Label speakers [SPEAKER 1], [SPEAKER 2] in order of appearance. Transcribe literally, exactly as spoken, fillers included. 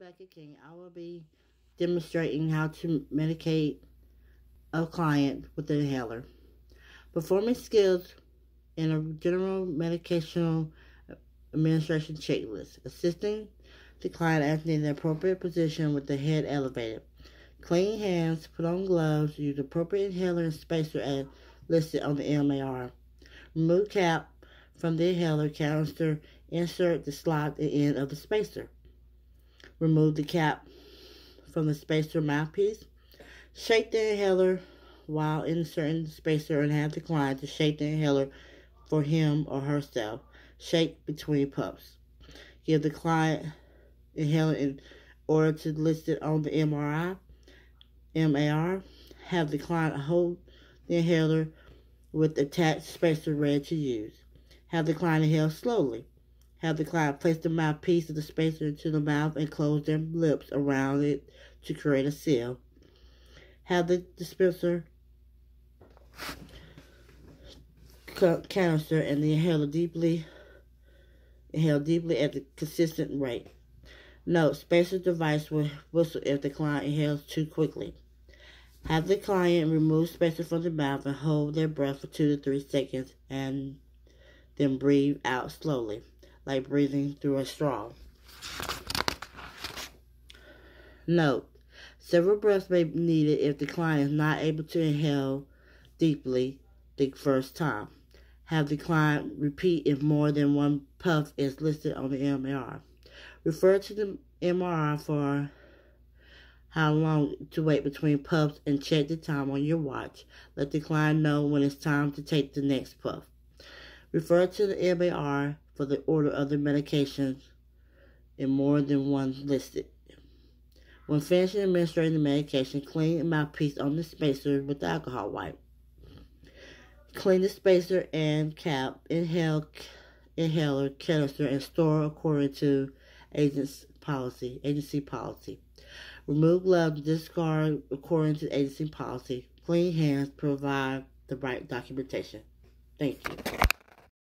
[SPEAKER 1] Rebecca King. I will be demonstrating how to medicate a client with an inhaler. Performing skills in a general medicational administration checklist. Assisting the client acting in the appropriate position with the head elevated. Clean hands, put on gloves, use appropriate inhaler and spacer as listed on the M A R. Remove cap from the inhaler canister, insert the slot at the end of the spacer. Remove the cap from the spacer mouthpiece. Shake the inhaler while inserting the spacer and have the client to shake the inhaler for him or herself. Shake between puffs. Give the client inhaler in order to list it on the M R I, M A R. Have the client hold the inhaler with attached spacer ready to use. Have the client inhale slowly. Have the client place the mouthpiece of the spacer into the mouth and close their lips around it to create a seal. Have the dispenser canister and the inhaler deeply inhale deeply at the consistent rate. Note, spacer device will whistle if the client inhales too quickly. Have the client remove spacer from the mouth and hold their breath for two to three seconds and then breathe out slowly, like breathing through a straw. Note, several breaths may be needed if the client is not able to inhale deeply the first time. Have the client repeat if more than one puff is listed on the M A R. Refer to the M R I for how long to wait between puffs and check the time on your watch. Let the client know when it's time to take the next puff. Refer to the M A R for the order of the medications in more than one listed. When finishing administering the medication, clean the mouthpiece on the spacer with the alcohol wipe. Clean the spacer and cap, inhale, inhaler, canister, and store according to agency policy. Agency policy. Remove gloves, discard according to agency policy. Clean hands, provide the right documentation. Thank you.